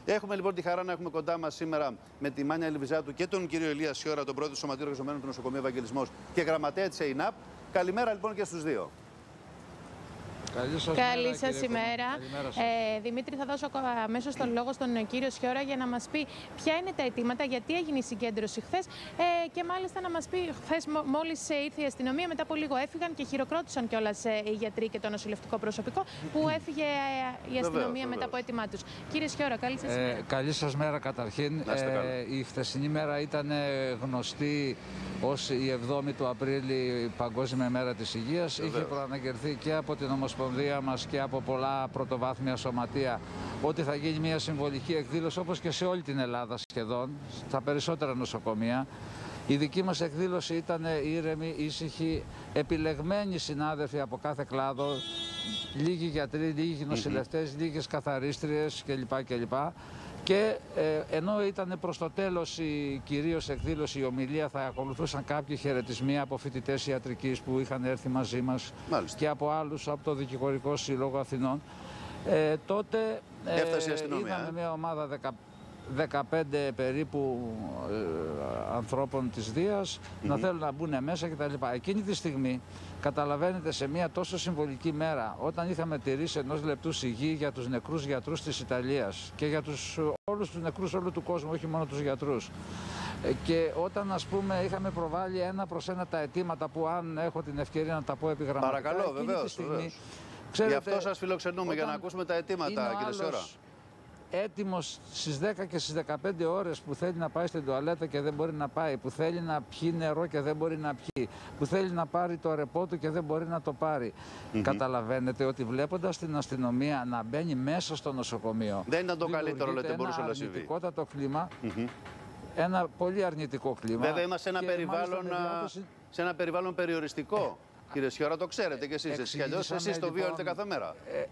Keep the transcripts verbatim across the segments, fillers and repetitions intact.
Έχουμε λοιπόν τη χαρά να έχουμε κοντά μας σήμερα με τη Μάνια Ελβιζάτου και τον κύριο Ηλία Σιώρα, τον πρόεδρο του Σωματείου Εργαζομένων του Νοσοκομείου Ευαγγελισμός και γραμματέα της ΕΙΝΑΠ. Καλημέρα λοιπόν και στους δύο. Καλή σας Καλή σας ημέρα. Ε, Δημήτρη, θα δώσω αμέσως τον λόγο στον κύριο Σιώρα για να μας πει ποια είναι τα αιτήματα, γιατί έγινε η συγκέντρωση χθες ε, και μάλιστα να μας πει, χθες μόλις ήρθε η αστυνομία, μετά από λίγο έφυγαν και χειροκρότησαν κιόλας οι γιατροί και το νοσηλευτικό προσωπικό που έφυγε η αστυνομία βεβαίως, μετά βεβαίως. από αίτημά τους. Κύριε Σιώρα, καλή σας ημέρα. Ε, καλή σας μέρα καταρχήν. Ε, η χθεσινή μέρα ήταν γνωστή ως η εβδόμη του Απρίλη, Παγκόσμια Μέρα της Υγείας. Βεβαίως. Είχε προαναγγελθεί και από την Ομοσπονδία μας και από πολλά πρωτοβάθμια σωματεία ότι θα γίνει μια συμβολική εκδήλωση, όπως και σε όλη την Ελλάδα σχεδόν, στα περισσότερα νοσοκομεία. Η δική μας εκδήλωση ήταν ήρεμη, ήσυχη, επιλεγμένοι συνάδελφοι από κάθε κλάδο, λίγοι γιατροί, λίγοι νοσηλευτές, mm-hmm. λίγες καθαρίστριες κλπ. κλπ. Και ε, ενώ ήταν προς το τέλος η κυρίως εκδήλωση, η ομιλία, θα ακολουθούσαν κάποιοι χαιρετισμοί από φοιτητές ιατρικής που είχαν έρθει μαζί μας. Μάλιστα. Και από άλλους από το Δικηγορικό Σύλλογο Αθηνών. Ε, τότε ε, είδαμε μια ομάδα δεκαπέντε περίπου ε, ανθρώπων της Δίας mm-hmm. να θέλουν να μπουν μέσα κτλ. Εκείνη τη στιγμή, καταλαβαίνετε, σε μια τόσο συμβολική μέρα, όταν είχαμε τηρήσει ενός λεπτού σιγή για τους νεκρούς γιατρούς της Ιταλίας και για τους, όλους τους νεκρούς όλου του κόσμου, όχι μόνο τους γιατρούς, ε, και όταν, ας πούμε, είχαμε προβάλει ένα προς ένα τα αιτήματα που, αν έχω την ευκαιρία να τα πω επιγραμματικά, παρακαλώ, βεβαίως, στιγμή, βεβαίως. Ξέρετε, γι' αυτό σας φιλοξενούμε, για να ακούσουμε τα αιτήματα, κύριε Σιώρα. Έτοιμος στις δέκα και στις δεκαπέντε ώρες που θέλει να πάει στην τουαλέτα και δεν μπορεί να πάει, που θέλει να πιει νερό και δεν μπορεί να πιει, που θέλει να πάρει το ρεπό του και δεν μπορεί να το πάρει. Mm-hmm. Καταλαβαίνετε ότι βλέποντας την αστυνομία να μπαίνει μέσα στο νοσοκομείο, δεν ήταν το καλύτερο, λέτε, μπορούσε να συμβεί. Ένα αρνητικότατο κλίμα, mm-hmm. ένα πολύ αρνητικό κλίμα. Βέβαια είμαστε σε ένα, περιβάλλον, διάδοση... σε ένα περιβάλλον περιοριστικό. Κύριε Σιώρα, το ξέρετε κι εσείς, εσείς, αλλιώς, εσείς το βιώνετε λοιπόν, κάθε μέρα. Ε,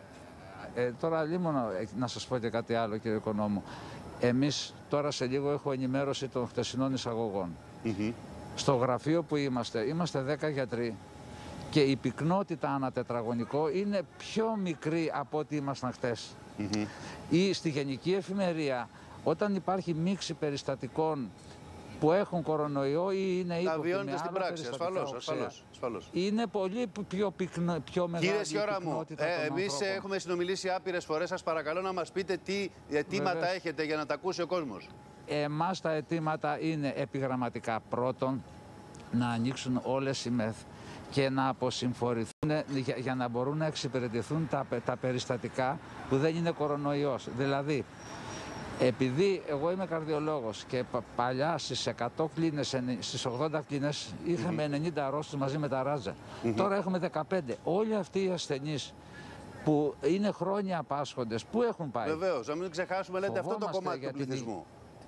Ε, τώρα λίμωνο να σας πω και κάτι άλλο, κύριε Οικονόμου. Εμείς τώρα σε λίγο έχω ενημέρωση των χτεσινών εισαγωγών. Mm-hmm. Στο γραφείο που είμαστε, είμαστε δέκα γιατροί και η πυκνότητα ανά τετραγωνικό είναι πιο μικρή από ό,τι ήμασταν χτες. Mm-hmm. Ή στη γενική εφημερία, όταν υπάρχει μίξη περιστατικών που έχουν κορονοϊό ή είναι ύποπτοι. Τα βιώνετε στην πράξη, ασφαλώς, ασφαλώς, ασφαλώς. Είναι πολύ πιο, πυκνο, πιο μεγάλη. Κύριε Σιώρα μου, ε, εμείς έχουμε συνομιλήσει άπειρες φορές. Σας παρακαλώ να μας πείτε τι αιτήματα Βεβαίως. έχετε για να τα ακούσει ο κόσμος. Εμάς τα αιτήματα είναι επιγραμματικά. Πρώτον, να ανοίξουν όλες οι ΜΕΘ και να αποσυμφορηθούν για, για να μπορούν να εξυπηρετηθούν τα, τα περιστατικά που δεν είναι κορονοϊός. Δηλαδή, επειδή εγώ είμαι καρδιολόγος και παλιά στις εκατό κλίνες, στις ογδόντα κλίνες είχαμε mm-hmm. ενενήντα αρρώστους μαζί με τα ράτζα. Mm-hmm. Τώρα έχουμε δεκαπέντε. Όλοι αυτοί οι ασθενείς που είναι χρόνια απάσχοντες, πού έχουν πάει? Βεβαίως, να μην ξεχάσουμε, λέτε, αυτό το κομμάτι του πληθυσμού.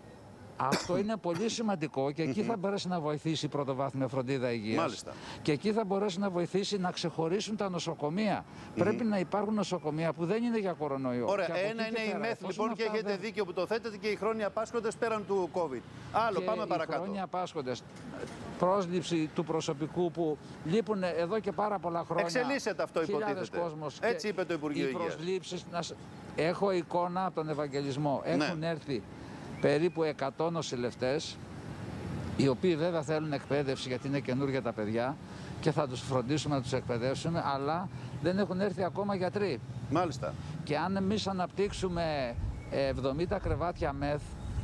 Αυτό είναι πολύ σημαντικό και εκεί θα μπορέσει να βοηθήσει η πρωτοβάθμια φροντίδα υγείας. Μάλιστα. Και εκεί θα μπορέσει να βοηθήσει να ξεχωρίσουν τα νοσοκομεία. Mm-hmm. Πρέπει να υπάρχουν νοσοκομεία που δεν είναι για κορονοϊό. Ωραία, ένα είναι η ΜΕΘ λοιπόν και έχετε δεν... δίκιο που το θέτετε, και οι χρόνοι απάσχοντες πέραν του COVID. Άλλο, και πάμε παρακάτω. Οι χρόνοι απάσχοντες, πρόσληψη του προσωπικού που λείπουν εδώ και πάρα πολλά χρόνια. Εξελίσσεται αυτό, υποτίθεται. Κόσμος. Έτσι είπε το Υπουργείο Υγείας. Να... Έχω εικόνα από τον Ευαγγελισμό. Έχουν ναι. έρθει περίπου εκατό νοσηλευτές, οι οποίοι βέβαια θέλουν εκπαίδευση γιατί είναι καινούργια τα παιδιά και θα τους φροντίσουμε να τους εκπαιδεύσουμε, αλλά δεν έχουν έρθει ακόμα γιατροί. Μάλιστα. Και αν εμείς αναπτύξουμε εβδομήντα κρεβάτια ΜΕΘ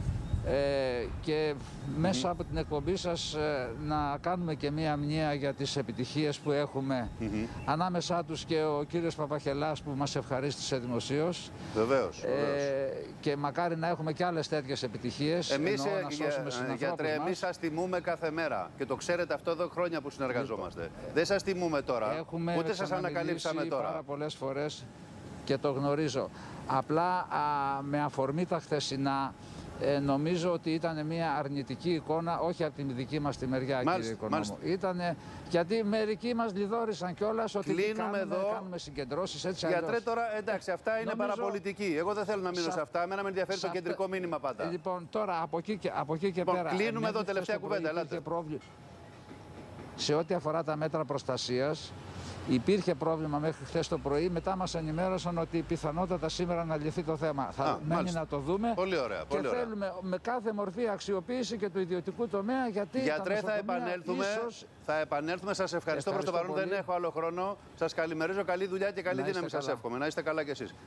ε, και μέσα mm-hmm. από την εκπομπή σας ε, να κάνουμε και μία μνήα για τις επιτυχίες που έχουμε mm-hmm. ανάμεσά τους και ο κύριος Παπαχελάς που μας ευχαρίστησε δημοσίως. Βεβαίως, βεβαίως. Ε, και μακάρι να έχουμε και άλλες τέτοιες επιτυχίες. Εμείς, ε, για, γιατρέ, εμείς σας τιμούμε κάθε μέρα και το ξέρετε αυτό εδώ χρόνια που συνεργαζόμαστε. Λοιπόν, δεν σας τιμούμε τώρα, έχουμε ούτε σας ανακαλύψαμε τώρα. Πάρα πολλές φορές και το γνωρίζω. Απλά α, με αφορμή τα χθεσινά, Ε, νομίζω ότι ήταν μια αρνητική εικόνα, όχι από την δική μας τη μεριά, μάλιστα, κύριε Οικονόμου. Ήτανε, γιατί μερικοί μας λιδόρισαν κιόλας ότι κάνουμε, εδώ. κάνουμε συγκεντρώσεις έτσι αλλιώς. Γιατρέ, τώρα εντάξει, αυτά είναι νομίζω... παραπολιτική. Εγώ δεν θέλω να μείνω σε, σε αυτά. Εμένα με ενδιαφέρει το κεντρικό αυτά... μήνυμα πάντα. Ε, λοιπόν, τώρα από εκεί και, από εκεί και λοιπόν, πέρα. Κλείνουμε εδώ τελευταία κουβέντα. Πρόβλη... Σε ό,τι αφορά τα μέτρα προστασίας, Υπήρχε πρόβλημα μέχρι χθες το πρωί. Μετά μας ενημέρωσαν ότι πιθανότατα σήμερα να λυθεί το θέμα. Α, Θα μένει μάλιστα. να το δούμε. Πολύ ωραία. Πολύ και ωραία. θέλουμε με κάθε μορφή αξιοποίηση και του ιδιωτικού τομέα. Γιατί Γιατρέ, τα θα επανέλθουμε. ίσως... Θα επανέλθουμε. Σας ευχαριστώ, ευχαριστώ προς το παρόν. πολύ. Δεν έχω άλλο χρόνο. Σας καλημερίζω. Καλή δουλειά και καλή Να είστε δύναμη σας καλά. εύχομαι. Να είστε καλά κι εσείς.